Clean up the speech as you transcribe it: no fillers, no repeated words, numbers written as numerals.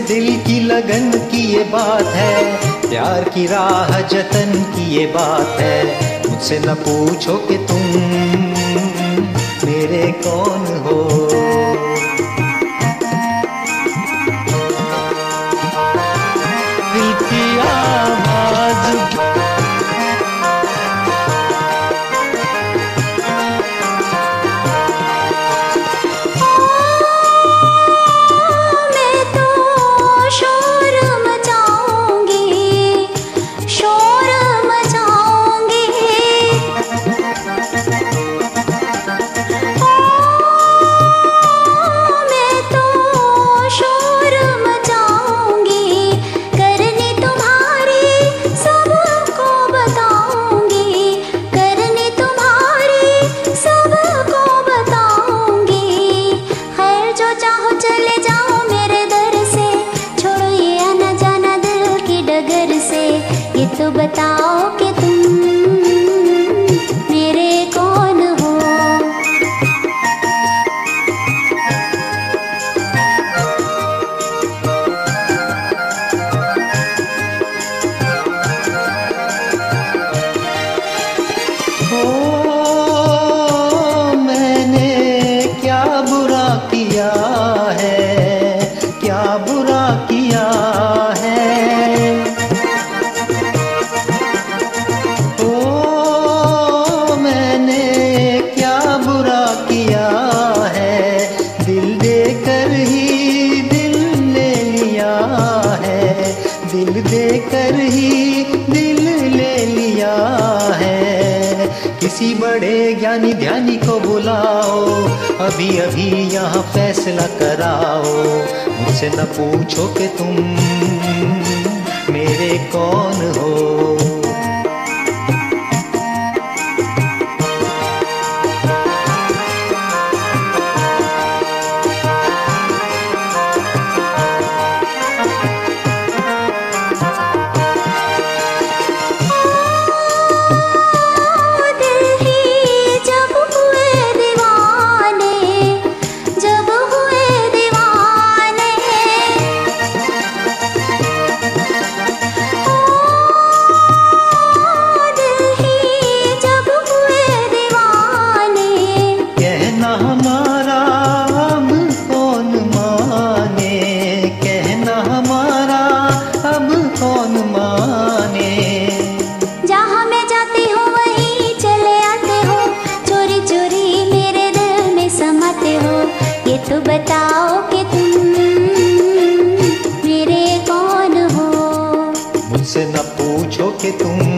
दिल की लगन की ये बात है, प्यार की राह जतन की ये बात है। मुझसे न पूछो कि तुम मेरे कौन हो। दिल की आवाज़ तो बताओ कि तुम मेरे कौन हो। मैंने क्या बुरा किया है, क्या बुरा किया है। दिल देकर ही दिल ले लिया है। किसी बड़े ज्ञानी ध्यानी को बुलाओ, अभी अभी यहाँ फैसला कराओ। मुझसे न पूछो कि तुम मेरे कौन हो। हमारा अब कौन माने, कहना हमारा अब कौन माने। जहाँ मैं जाती हूँ वहीं चले आते हो, चोरी चोरी मेरे दिल में समाते हो। ये तो बताओ कि तुम मेरे कौन हो। मुझसे न पूछो कि तुम